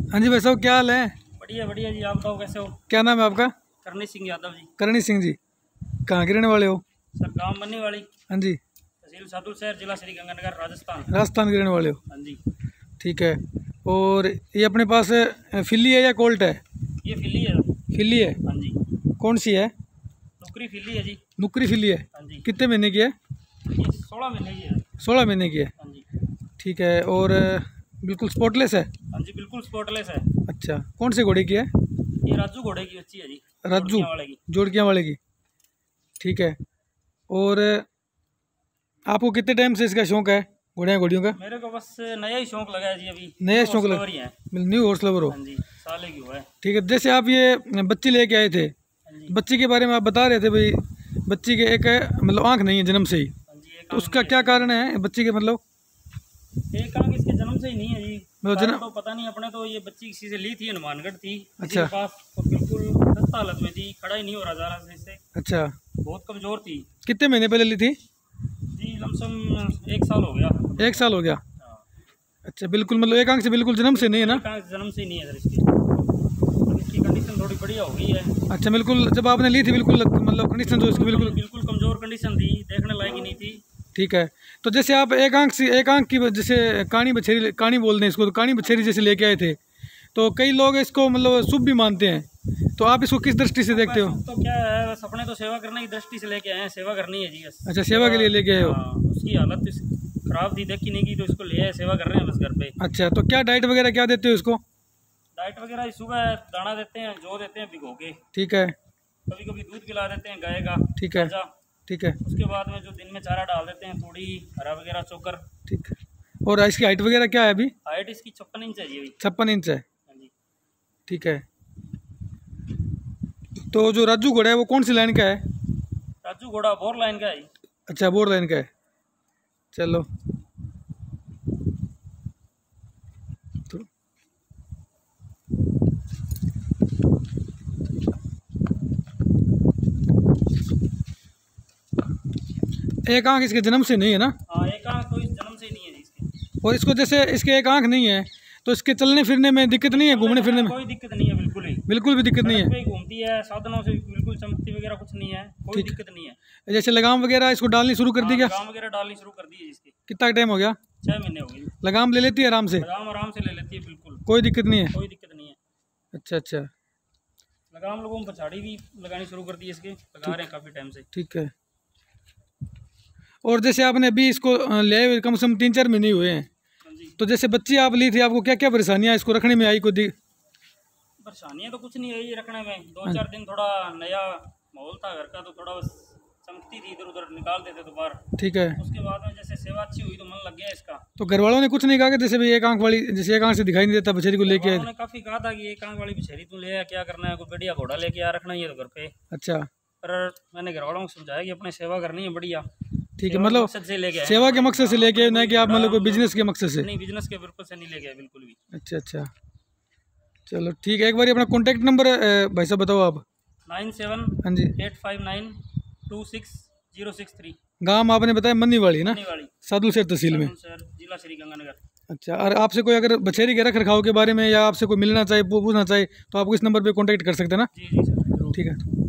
हाँ जी भाई साहब, क्या हाल है? बढ़िया बढ़िया जी। आप बताओ कैसे हो? क्या नाम है आपका? करनी सिंह यादव जी। करणी सिंह जी। कहाँ के रहने वाले हो? सर गांव मन्नी वाली, हाँ जी। तहसील सादुल शहर, जिला श्री गंगानगर, राजस्थान। राजस्थान के रहने वाले हो? हाँ जी। ठीक है। और ये अपने पास फिल्ली है या कोल्ट है? ये फिली है। फिल्ली है। हाँ जी। कौन सी है? नुकरी फिली है जी। नुकरी फिल्ली है। हाँ जी। कितने महीने की है? ये 16 महीने की है। 16 महीने की है। हाँ जी। ठीक है। और बिल्कुल स्पॉटलेस है? हाँ जी, बिल्कुल स्पॉटलेस है। अच्छा, कौन से घोड़े की है? ये राजू घोड़े की बच्ची है जी। राजू जोड़कियां वाले की। जोड़कियाँ वाले की। ठीक है। और आपको कितने टाइम से इसका शौक है, घोड़ियाँ घोड़ियों का? मेरे को बस नया ही शौक लगा है जी अभी। नया न्यू शौक हॉर्स लग लवर ही है। न्यू हॉर्स लवर हो? हाँ जी, साले की हुआ है। ठीक है। जैसे आप ये बच्ची लेके आए थे, हाँ जी। बच्ची के बारे में आप बता रहे थे भाई, बच्ची के एक मतलब आँख नहीं है जन्म से ही, हाँ जी, एक तो आंख उसका नहीं क्या है। कारण है बच्ची के मतलब? एक आंख इसके जन्म से ही नहीं है जी। मतलब कारण जन्म? तो पता नहीं, अपने तो ये बच्ची किसी से ली थी, हनुमानगढ़ थी किसी अच्छा। के पास, तो बिल्कुल खस्ता हालत में थी, खड़ा ही नहीं हो रहा जा रहा था इससे। अच्छा, बहुत कमजोर थी कितने महीने पहले ली थी? जी। लमसम 1 साल हो गया। 1 साल हो गया। हाँ। अच्छा, बिल्कुल मतलब एक आंख से बिल्कुल जन्म से नहीं है ना? एक आंख जन्म से ही नहीं है सर इसकी। अब इसकी कंडीशन थोड़ी बढ़िया हो गई है। अच्छा, बिल्कुल जब आपने ली थी बिल्कुल मतलब कंडीशन तो इसकी बिल्कुल बिल्कुल कमजोर कंडीशन थी, देखने लायक ही नहीं थी। ठीक है। तो जैसे आप एक आंख की जैसे कानी बछेरी, कानी बोलते हैं इसको, तो कानी बछेरी जैसे लेके आए थे, तो कई लोग इसको मतलब शुभ भी मानते हैं, तो आप इसको किस दृष्टि से देखते हो? तो क्या है, बस अपने तो सेवा करने की दृष्टि से लेके आए हैं, सेवा करनी है जी बस। अच्छा, सेवा के लिए लेके आए हो? हाँ, उसकी हालत खराब थी, देखी नहीं की, तो इसको ले आए, सेवा कर रहे हैं बस घर पे। अच्छा, तो क्या डाइट वगैरह क्या देते हो इसको? डाइट वगैरह सुबह दाना देते हैं, जौ देते हैं भिगो के, ठीक है। कभी कभी दूध पिला देते हैं गाय का ठीक है। ताजा। ठीक है। उसके बाद में जो दिन में चारा डाल देते हैं, थोड़ी हरा वगैरह चोकर। ठीक है। और इसकी हाइट वगैरह क्या है अभी? हाइट इसकी 56 इंच है जी अभी। 56 इंच है। हाँ जी। ठीक है। तो जो राजू घोड़ा है वो कौन सी लाइन का है? राजू घोड़ा बोर लाइन का है जी। अच्छा, बोर लाइन का है। चलो। तो एक आंख इसके जन्म से नहीं है ना? हाँ, एक आंख तो इस जन्म से ही नहीं है जी इसकी। और इसको जैसे इसके एक आंख नहीं है, तो इसके चलने फिरने में दिक्कत नहीं है, घूमने फिरने में? कोई दिक्कत नहीं है, बिल्कुल ही। बिल्कुल भी दिक्कत नहीं सड़क है? पे ही घूमती है, साधनों से बिल्कुल चमकती वगैरह कुछ नहीं है, कोई ठीक। दिक्कत नहीं है। जैसे लगाम वगैरह इसको डालनी शुरू कर दी क्या? लगाम वगैरह डालनी शुरू कर दी है इसकी। कितना टाइम हो गया? 6 महीने हो गए। लगाम ले लेती है आराम से? लगाम आराम से ले लेती है, बिल्कुल कोई दिक्कत नहीं है? कोई दिक्कत नहीं है। अच्छा अच्छा। लगाम लोगों को पछाड़ी भी लगानी शुरू कर दी है इसके, लगा रहे हैं काफ़ी टाइम से। ठीक है। और जैसे आपने अभी इसको ले आए हुए कम से कम 3-4 महीने हुए हैं, हाँ जी। तो जैसे बच्ची आप ली थी, आपको क्या क्या परेशानियाँ इसको रखने में आई? परेशानियाँ तो कुछ नहीं है ये रखने में। 2-4 दिन थोड़ा नया माहौल था घर का, तो थोड़ा बस चमकती थी, इधर उधर निकाल देते तो बाहर। ठीक है। उसके बाद में जैसे सेवा अच्छी हुई तो मन लग गया इसका। तो घर वालों ने कुछ नहीं कहा कि जैसे भाई एक आंख वाली, जैसे एक आंख से दिखाई नहीं देता बछेरी को लेके आए? उन्होंने काफ़ी कहा था कि एक आंख वाली बिछेरी तू ले आ, क्या करना है, कोई बढ़िया घोड़ा लेके आ, रखना ही है तो घर पे। अच्छा। पर मैंने घर वालों को समझाया कि अपने सेवा करनी है बढ़िया। ठीक है, सेवा के मतलब मकसद से लेके आए। सेवा के मकसद से लेके आए, ना कि आप मतलब कोई बिजनेस के मकसद से? नहीं, बिजनेस के बिल्कुल से नहीं लेके आए, बिल्कुल भी। अच्छा अच्छा। चलो ठीक है। एक बार अपना कॉन्टैक्ट नंबर भाई साहब बताओ आप। 97 हाँ जी। 859 26063। गाँव आपने बताया मन्नी वाली ना? मन्नी वाली, सादुल शहर तहसील में। सर, जिला श्री गंगानगर। अच्छा। और आपसे कोई अगर बछेरी के रख रखाव के बारे में या आपसे कोई मिलना चाहे, पूछना चाहे, तो आपको इस नंबर पे कांटेक्ट कर सकते हैं ना? जी जी सर, जरूर। ठीक है।